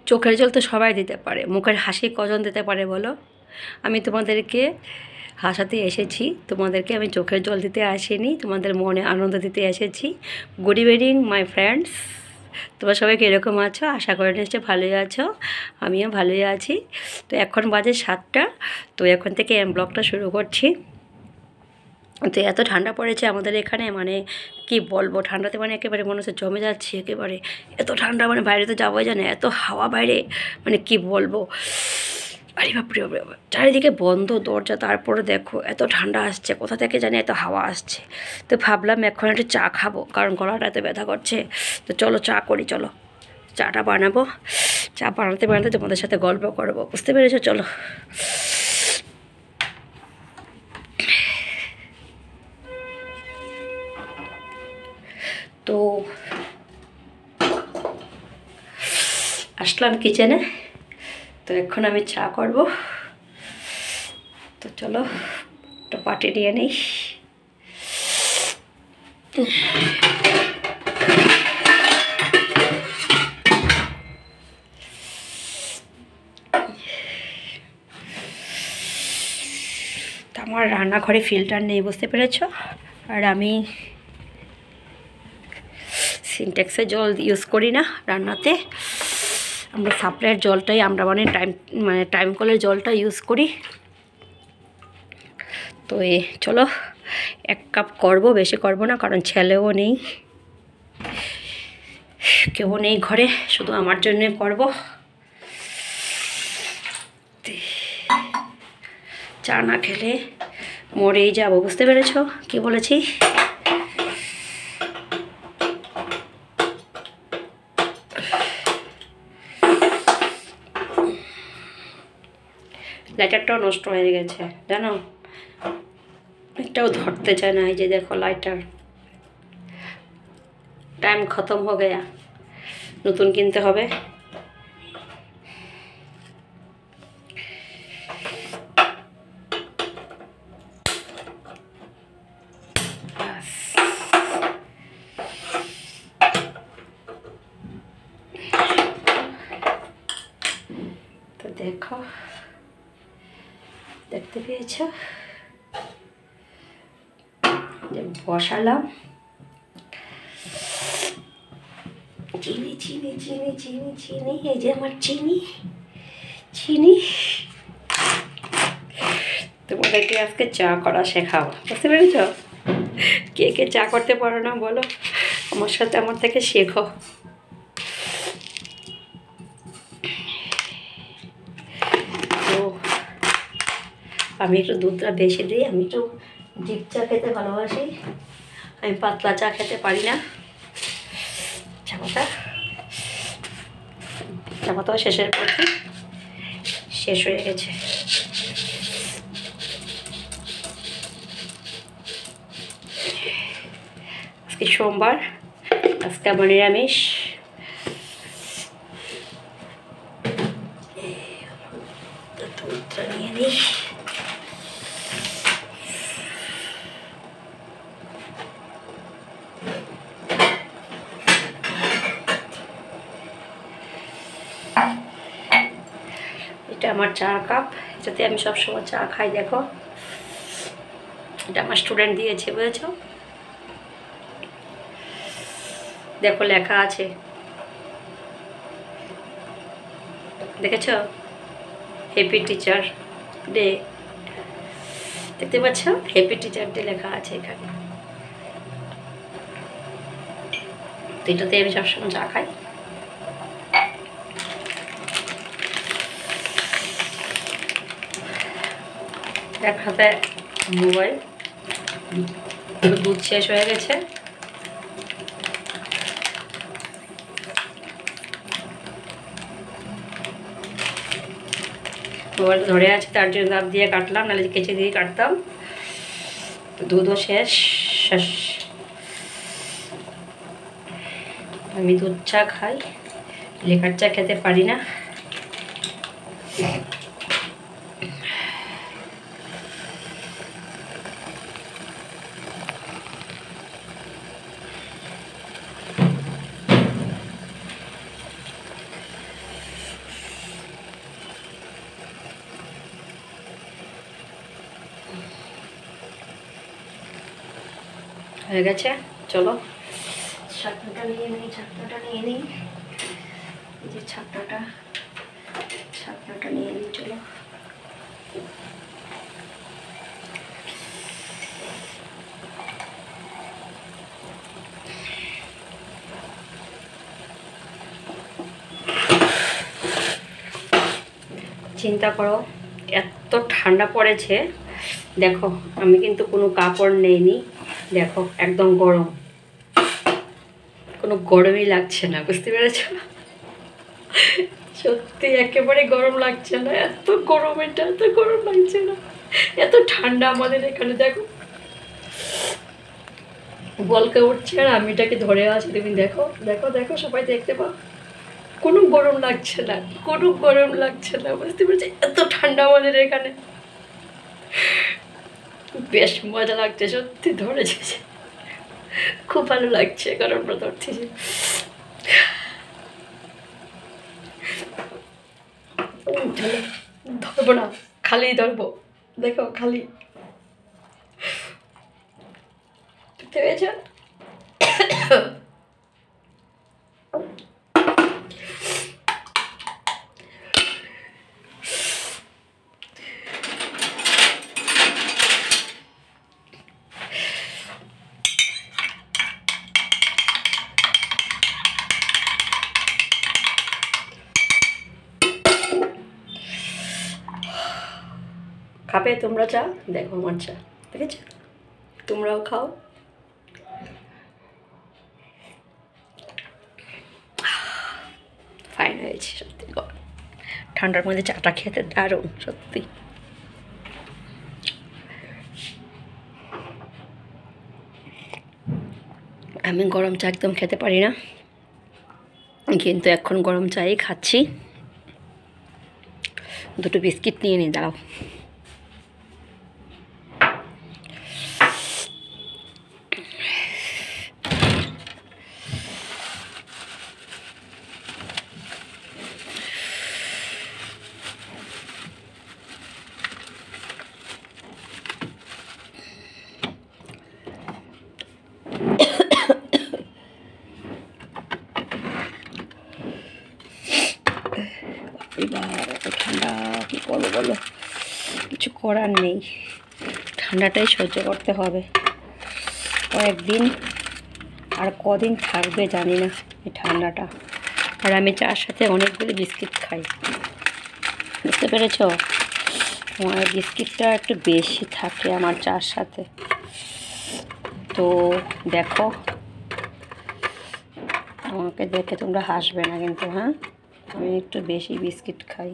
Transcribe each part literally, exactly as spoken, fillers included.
চোখের জল তো সবাই দিতে পারে, মুখের হাসি কজন দিতে পারে বলো? আমি তোমাদেরকে হাসাতে এসেছি, তোমাদেরকে আমি চোখের জল দিতে আসিনি, তোমাদের মনে আনন্দ দিতে এসেছি। গুড ইভিনিং মাই ফ্রেন্ডস, তোমরা সবাই কীরকম আছো? আশা করে নিশ্চয়ই ভালোই আছো, আমিও ভালোই আছি। তো এখন বাজে সাতটা, তো এখন থেকে ব্লগটা শুরু করছি। তো এত ঠান্ডা পড়েছে আমাদের এখানে, মানে কি বলবো, ঠান্ডাতে মানে একেবারে মনে হচ্ছে জমে যাচ্ছে একেবারে। এত ঠান্ডা, মানে বাইরে তো যাবোই জানে, এত হাওয়া বাইরে, মানে কি বলবো। আরে বাপরে বাপরে, চারিদিকে বন্ধ দরজা, তারপরে দেখো এত ঠান্ডা আসছে, কোথা থেকে জানি এত হাওয়া আসছে। তো ভাবলাম এখন একটু চা খাবো, কারণ গলাটা এত ব্যথা করছে। তো চলো চা করি, চলো চাটা বানাবো। চা বানাতে বানাতে তোমাদের সাথে গল্প করবো, বুঝতে পেরেছো? চলো। তো আসলাম কিচেনে, তো এখন আমি চা করব। তো চলো একটা পাটি নিয়ে নিই। আমার রান্নাঘরে ফিল্টার নেই, বুঝতে পেরেছ? আর আমি সিনটেক্সের জল ইউজ করি না রান্নাতে, আমরা সাপ্লাইয়ের জলটাই, আমরা মানে টাইম মানে টাইম কলের জলটা ইউজ করি। তো এই চলো এক কাপ করব, বেশি করব না, কারণ ছেলেও নেই, কেউ নেই ঘরে, শুধু আমার জন্যে করব। চা না খেলে মরেই যাব, বুঝতে পেরেছ কি বলেছি? লাইটারটাও নষ্ট হয়ে গেছে জানো, একটাও ধরতে চায় না। এই যে দেখো লাইটার, টাইম খতম হয়ে গেয়া, নতুন কিনতে হবে। তো দেখো, দেখতে পেয়েছ যে বসালাম চিনি চিনি চিনি চিনি চিনি এই যে আমার চিনি চিনি তোমাদেরকে আজকে চা করা শেখাবো, বুঝতে পেরেছ? কে কে চা করতে পারো না বলো, আমার সাথে আমার থেকে শেখো। তো আমি একটু দুধটা বেশি দিই, আমি একটু ডিপ চা খেতে ভালোবাসি, আমি পাতলা চা খেতে পারি না। চাপাতা চাপাতাও শেষের পথে, শেষ হয়ে গেছে। আজকে সোমবার, আজকে আমার নিরামিষ। দুধটা নিয়ে নিই। এটা আমার চা কাপ, এটাতে আমি সবসময় চা খাই। দেখো এটা আমার স্টুডেন্ট দিয়েছে, বুঝেছ? দেখো লেখা আছে, দেখেছ? হ্যাপি টিচার ডে, দেখতে পাচ্ছ? হ্যাপি টিচার ডে লেখা আছে এখানে। তো এটাতে আমি সবসময় চা খাই। এক হাতে মোবাইল, দুধ শেষ হয়ে গেছে। মোবাইলটা ধরে আছে, তার জন্য দাঁত দিয়ে কাটলাম, নাহলে কেচে দিয়ে কাটতাম। দুধও শেষ শেষ আমি দুধ চা খাই, লেকার চা খেতে পারি না। হয়ে গেছে, চলো ছাকনাটা নিয়ে নিই, ছাকনাটা নিয়ে নিই, এই যে ছাকনাটা, ছাকনাটা নিয়ে নিই, চলো। চিন্তা করো এত ঠান্ডা পড়েছে, দেখো আমি কিন্তু কোনো কাপড় নেইনি, দেখো একদম গরম, কোনো গরমই লাগছে না, বুঝতে পেরেছ? সত্যি একেবারে গরম লাগছে না, এত গরম, এটা এত গরম লাগছে না, এত ঠান্ডা আমাদের এখানে। দেখো বলকে উঠছে আর আমি এটাকে ধরে আছি, তুমি দেখো দেখো দেখো, সবাই দেখতে পাও, কোনো গরম লাগছে না, কোনো গরম লাগছে না, বুঝতে পেরেছি? এত ঠান্ডা আমাদের এখানে, বেশ মজা লাগছে সত্যি, ধরেছে, খুব ভালো লাগছে গরমটা ধরছে। ধরবো না, খালি ধরবো, দেখো খালি, দেখতে পেয়েছ? খাবে তোমরা চা? দেখো আমার চা, ঠিক আছে? তোমরাও খাও। ফাইন হয়েছে সত্যি, ঠান্ডার মধ্যে চাটা খেতে দারুণ সত্যি। আমি গরম চা একদম খেতে পারি না, কিন্তু এখন গরম চাই খাচ্ছি। দুটো বিস্কিট নিয়ে নিই, দাঁড়াও। এবার এত ঠান্ডা, কী করবো বলো, কিছু করার নেই, ঠান্ডাটাই সহ্য করতে হবে। কয়েকদিন আর কদিন থাকবে জানি না এই ঠান্ডাটা। আর আমি চার সাথে অনেকগুলো বিস্কিট খাই, বুঝতে পেরেছ? আমার বিস্কিটটা একটু বেশি থাকে আমার চার সাথে, তো দেখো আমাকে দেখে তোমরা হাসবে না কিন্তু, হ্যাঁ আমি একটু বেশি বিস্কিট খাই।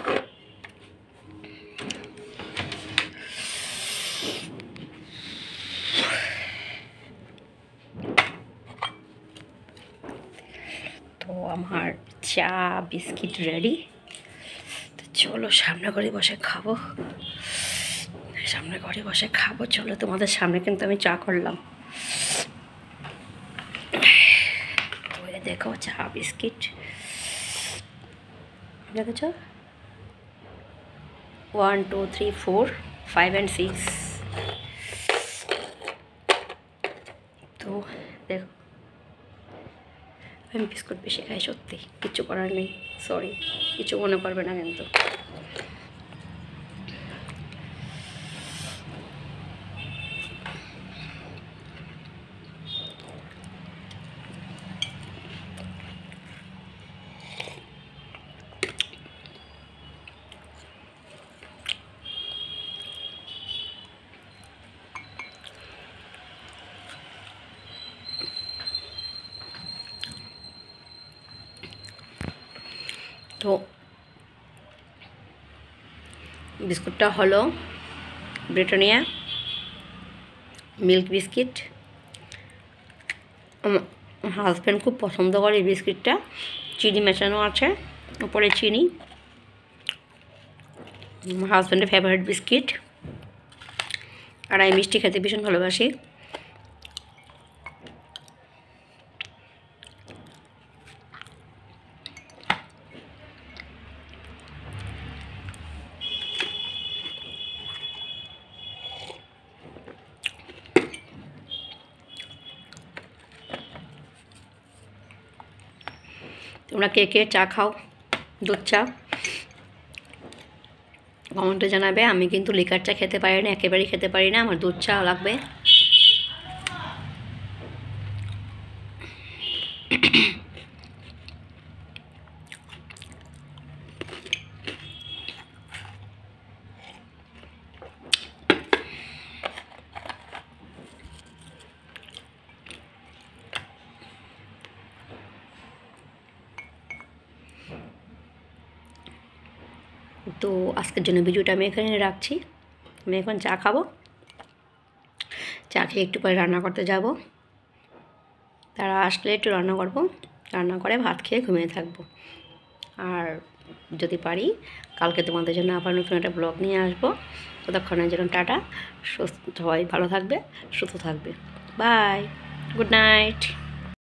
তো আমার চা বিস্কিট রেডি, তো চলো সামনে ঘরে বসে খাবো, সামনে ঘরে বসে খাবো, চলো তোমাদের সামনে কিন্তু আমি চা করলাম। দেখো চা বিস্কিট, দেখেছ? One two three four five and six. তো দেখো আমি বিস্কুট বেশি খাই সত্যি, কিচ্ছু করার নেই, সরি, কিছু মনে করবে না কিন্তু। তো বিস্কুটটা হলো ব্রিটানিয়া মিল্ক বিস্কিট, হাজব্যান্ড খুব পছন্দ করে এই বিস্কিটটা, চিনি মেশানো আছে উপরে চিনি, হাজব্যান্ডের ফেভারিট বিস্কিট। আর আমি মিষ্টি খেতে ভীষণ ভালোবাসি। তোমরা কে কে চা খাও, দুধ চা, কমেন্টে জানাবে। আমি কিন্তু লিকার চা খেতে পারি না, একেবারেই খেতে পারি না, আমার দুধ চা লাগবে। তো আজকের জন্য ভিডিওটা আমি এখানে রাখছি। আমি এখন চা খাবো, চা খেয়ে একটু পরে রান্না করতে যাব। তারা আসলে একটু রান্না করবো, রান্না করে ভাত খেয়ে ঘুমিয়ে থাকবো। আর যদি পারি কালকে তোমাদের জন্য আবার নতুন একটা ব্লগ নিয়ে আসবো। ততক্ষণের জন্য টাটা, সুস্থ, সবাই ভালো থাকবে, সুস্থ থাকবে, বাই, গুড নাইট।